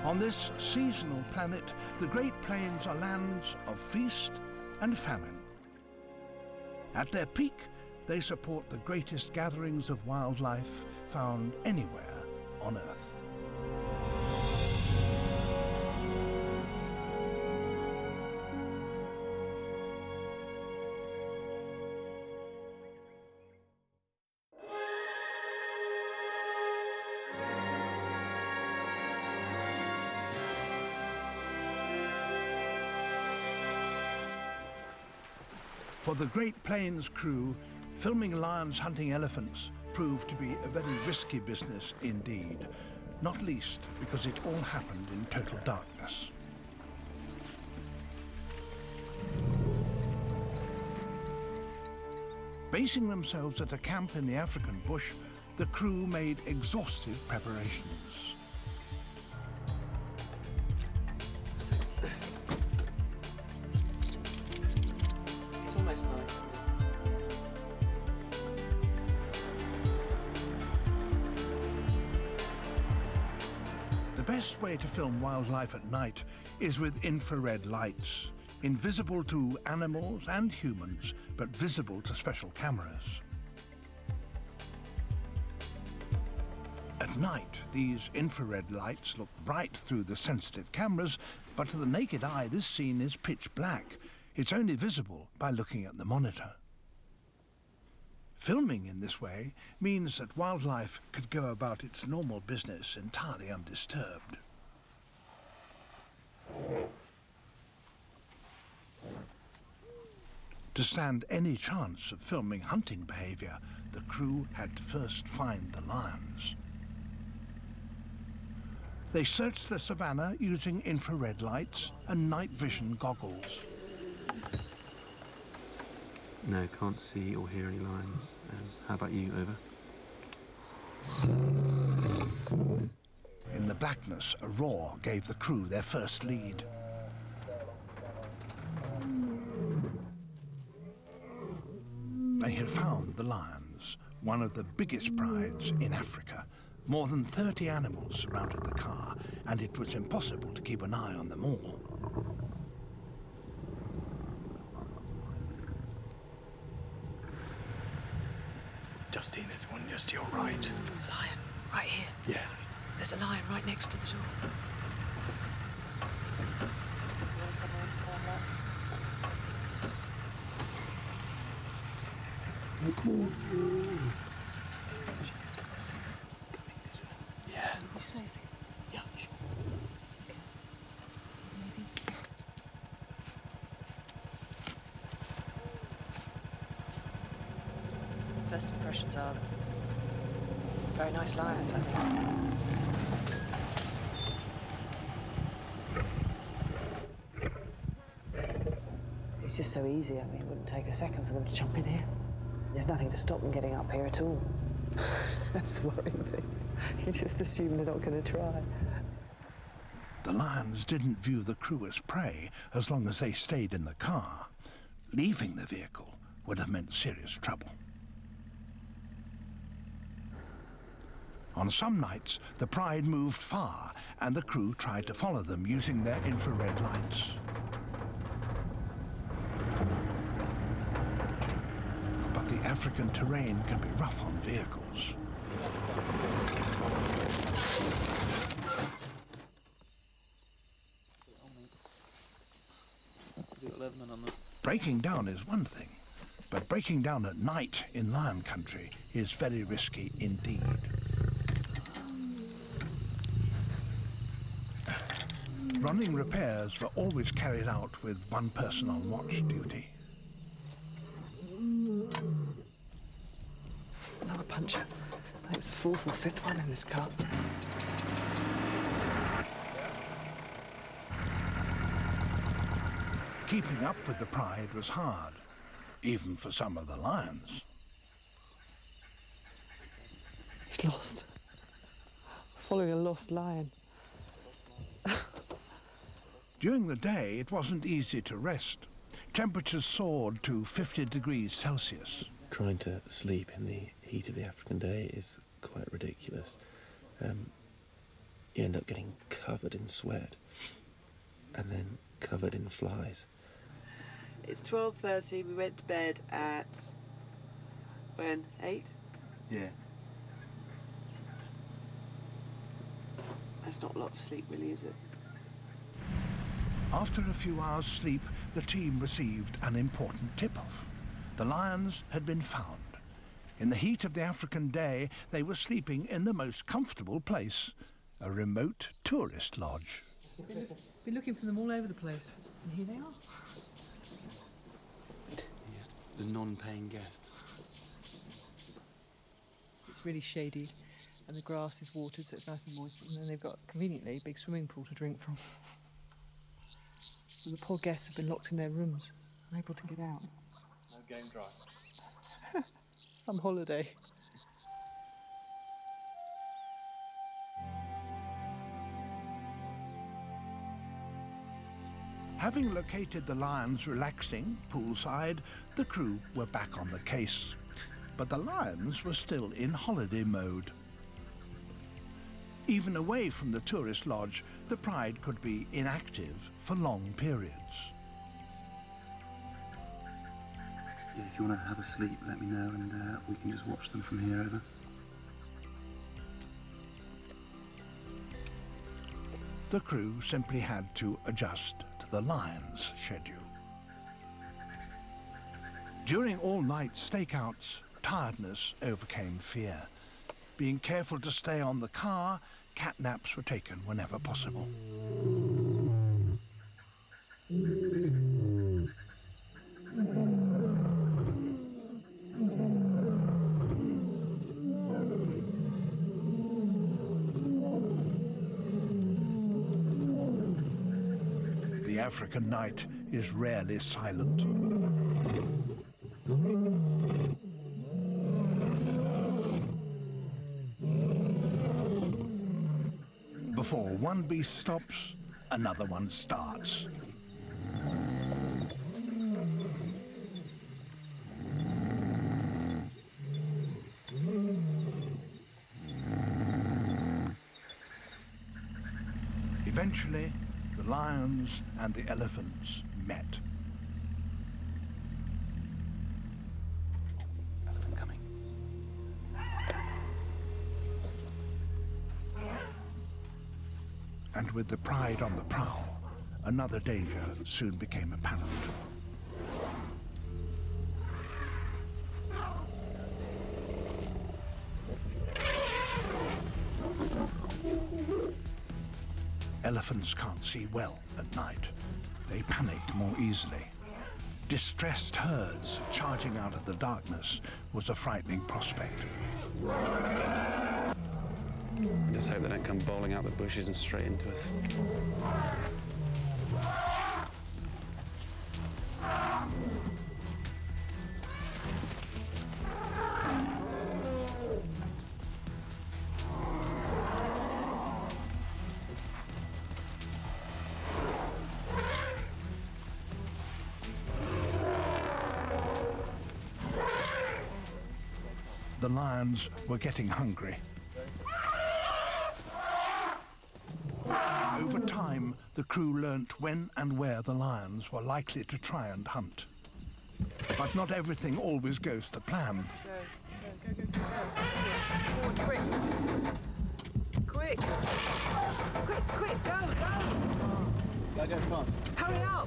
On this seasonal planet, the Great Plains are lands of feast and famine. At their peak, they support the greatest gatherings of wildlife found anywhere on Earth. For the Great Plains crew, filming lions hunting elephants proved to be a very risky business indeed, not least because it all happened in total darkness. Basing themselves at a camp in the African bush, the crew made exhaustive preparations. The best way to film wildlife at night is with infrared lights, invisible to animals and humans, but visible to special cameras. At night, these infrared lights look bright through the sensitive cameras, but to the naked eye, this scene is pitch black. It's only visible by looking at the monitor. Filming in this way means that wildlife could go about its normal business entirely undisturbed. To stand any chance of filming hunting behavior, the crew had to first find the lions. They searched the savannah using infrared lights and night vision goggles. No, can't see or hear any lions. How about you, over? In the blackness, a roar gave the crew their first lead. They had found the lions, one of the biggest prides in Africa. More than 30 animals surrounded the car, and it was impossible to keep an eye on them all. Justine, there's one just to your right. Lion, right here. Yeah. There's a lion right next to the door. Yeah. You safe? Yeah, sure. First impressions are that very nice lions, I think. It's just so easy. I mean, it wouldn't take a second for them to jump in here. There's nothing to stop them getting up here at all. That's the worrying thing. You just assume they're not going to try. The lions didn't view the crew as prey as long as they stayed in the car. Leaving the vehicle would have meant serious trouble. On some nights, the pride moved far, and the crew tried to follow them using their infrared lights. But the African terrain can be rough on vehicles. Breaking down is one thing, but breaking down at night in lion country is very risky indeed. Running repairs were always carried out with one person on watch duty. Another puncher. I think it's the fourth or fifth one in this car. Keeping up with the pride was hard, even for some of the lions. He's lost. Following a lost lion. During the day, it wasn't easy to rest. Temperatures soared to 50 degrees Celsius. Trying to sleep in the heat of the African day is quite ridiculous. You end up getting covered in sweat and then covered in flies. It's 12:30. We went to bed at... when? 8? Yeah. That's not a lot of sleep, really, is it? After a few hours' sleep, the team received an important tip-off. The lions had been found. In the heat of the African day, they were sleeping in the most comfortable place, a remote tourist lodge. Been looking for them all over the place, and here they are. Yeah, the non-paying guests. It's really shady, and the grass is watered, so it's nice and moist, and then they've got, conveniently, a big swimming pool to drink from. And the poor guests have been locked in their rooms, unable to get out. No game drive. Some holiday. Having located the lions relaxing poolside, the crew were back on the case. But the lions were still in holiday mode. Even away from the tourist lodge, the Pride could be inactive for long periods. Yeah, if you want to have a sleep, let me know and we can just watch them from here, over. The crew simply had to adjust to the lions' schedule. During all-night stakeouts, tiredness overcame fear. Being careful to stay on the car, cat naps were taken whenever possible. The African night is rarely silent. Before one beast stops, another one starts. Eventually, the lions and the elephants met. Elephant coming. And with the Pride on the prowl, another danger soon became apparent. Elephants can't see well at night. They panic more easily. Distressed herds charging out of the darkness was a frightening prospect. Just hope they don't come bowling out the bushes and straight into us. The lions were getting hungry. Over time, the crew learnt when and where the lions were likely to try and hunt. But not everything always goes to plan. Go. Forward, quick. Quick, go. Go, come on. Hurry up.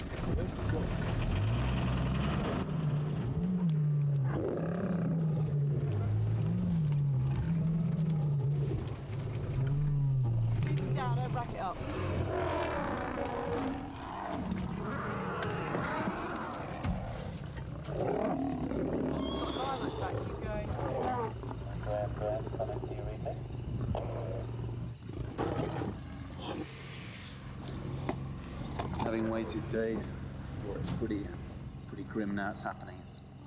Down, don't back it up. Much back, keep going. Having waited days, it's pretty grim now it's happening.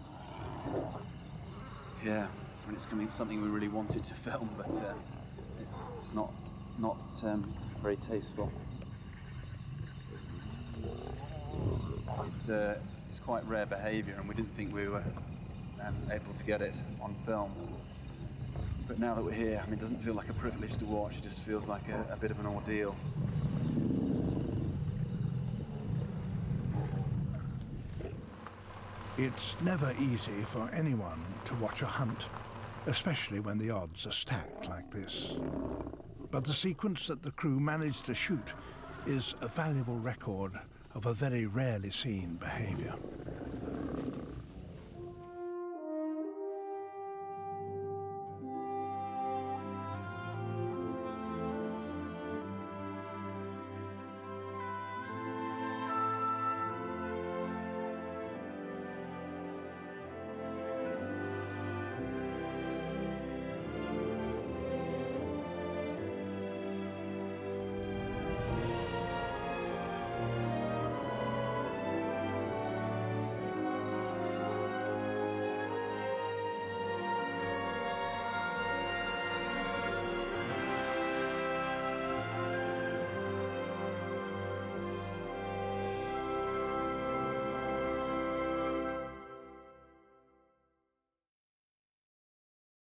Yeah, when it's coming, it's something we really wanted to film, but it's not very tasteful. It's quite rare behaviour, and we didn't think we were able to get it on film. But now that we're here, I mean, it doesn't feel like a privilege to watch, it just feels like a bit of an ordeal. It's never easy for anyone to watch a hunt, especially when the odds are stacked like this. But the sequence that the crew managed to shoot is a valuable record of a very rarely seen behaviour.